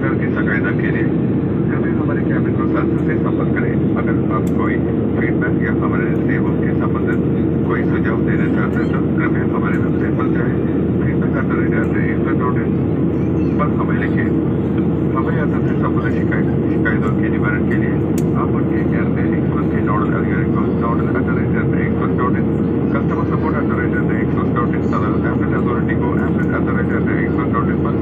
प्रकार की सहायता के लिए कृपया हमारे कैबिन को संस्थान से संपर्क करें। अगर आप कोई फीडबैक या हमारे सेवाओं के संबंधित कोई सुझाव देना चाहते हैं तो कृपया हमारे वेबसाइट पर जाएं। feedback@info.in पर हमें लिखें। हवाई यात्रा से संबंधित शिकायतों के निवारण के लिए आप उनके एयरटेल एक्सप्रेस के नोडल अधिकारी को nodal@express.in, कस्टमर सपोर्ट @express.in तथा एयरटेल अथॉरिटी को airtel@express.in पर